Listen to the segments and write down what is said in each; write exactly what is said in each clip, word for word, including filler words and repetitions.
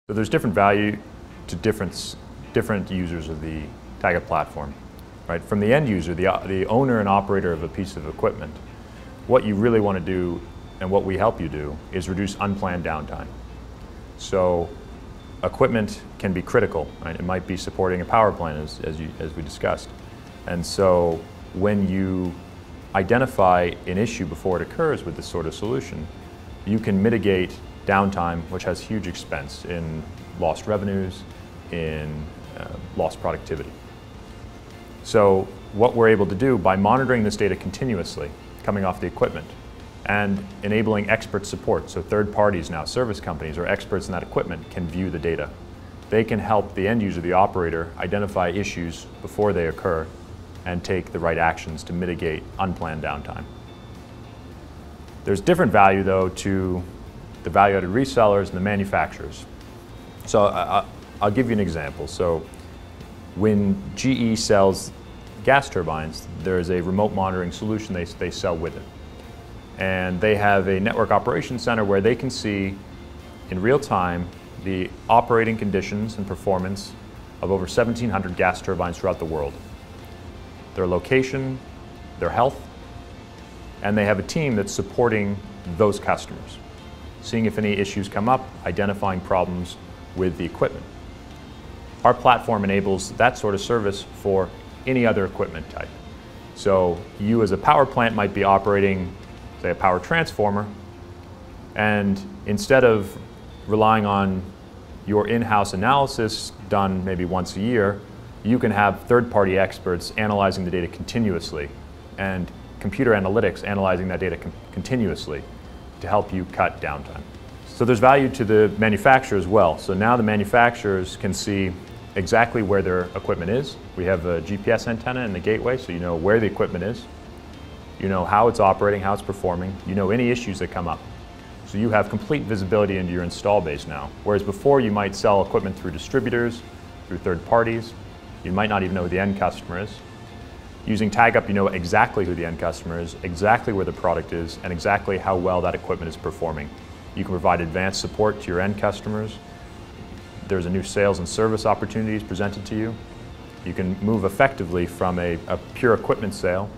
So there's different value to different, different users of the TagUp platform. Right? From the end user, the, the owner and operator of a piece of equipment, what you really want to do and what we help you do is reduce unplanned downtime. So equipment can be critical. Right? It might be supporting a power plant as, as, you, as we discussed. And so when you identify an issue before it occurs with this sort of solution, you can mitigate downtime, which has huge expense in lost revenues, in uh, lost productivity. So what we're able to do by monitoring this data continuously coming off the equipment and enabling expert support, so third parties now, service companies or experts in that equipment can view the data. They can help the end user, the operator, identify issues before they occur and take the right actions to mitigate unplanned downtime. There's different value though to the value-added resellers and the manufacturers. So uh, I'll give you an example. So when G E sells gas turbines, there is a remote monitoring solution they, they sell with it. And they have a network operations center where they can see in real time the operating conditions and performance of over seventeen hundred gas turbines throughout the world. Their location, their health, and they have a team that's supporting those customers, seeing if any issues come up, identifying problems with the equipment. Our platform enables that sort of service for any other equipment type. So you as a power plant might be operating, say, a power transformer, and instead of relying on your in-house analysis done maybe once a year, you can have third-party experts analyzing the data continuously and computer analytics analyzing that data continuously to help you cut downtime. So there's value to the manufacturer as well. So now the manufacturers can see exactly where their equipment is. We have a G P S antenna in the gateway, so you know where the equipment is. You know how it's operating, how it's performing. You know any issues that come up. So you have complete visibility into your install base now. Whereas before you might sell equipment through distributors, through third parties. You might not even know who the end customer is. Using TagUp, you know exactly who the end customer is, exactly where the product is, and exactly how well that equipment is performing. You can provide advanced support to your end customers. There's a new sales and service opportunities presented to you. You can move effectively from a, a pure equipment sale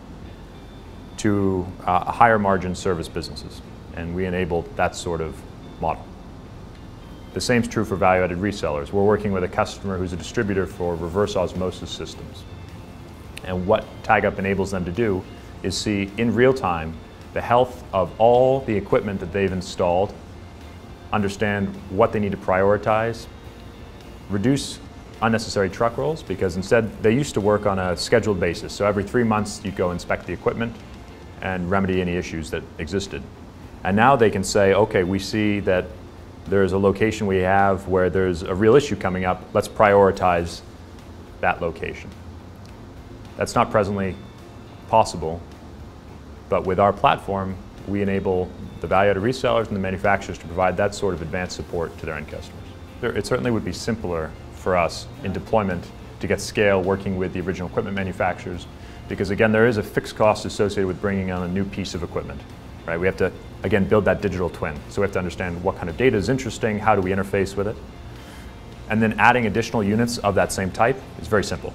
to uh, higher margin service businesses, and we enable that sort of model. The same is true for value-added resellers. We're working with a customer who's a distributor for reverse osmosis systems. And what TagUp enables them to do is see in real time the health of all the equipment that they've installed, understand what they need to prioritize, reduce unnecessary truck rolls, because instead they used to work on a scheduled basis. So every three months you'd go inspect the equipment and remedy any issues that existed. And now they can say, okay, we see that there's a location we have where there's a real issue coming up, let's prioritize that location. That's not presently possible, but with our platform, we enable the value-added resellers and the manufacturers to provide that sort of advanced support to their end customers. It certainly would be simpler for us in deployment to get scale working with the original equipment manufacturers, because again, there is a fixed cost associated with bringing on a new piece of equipment. Right? We have to, again, build that digital twin. So we have to understand what kind of data is interesting, how do we interface with it, and then adding additional units of that same type is very simple.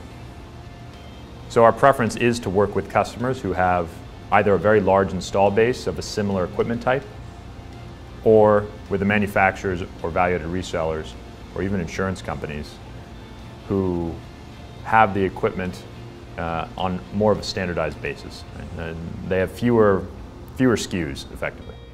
So our preference is to work with customers who have either a very large install base of a similar equipment type, or with the manufacturers or value-added resellers, or even insurance companies who have the equipment uh, on more of a standardized basis. Right? And they have fewer, fewer S K Us, effectively.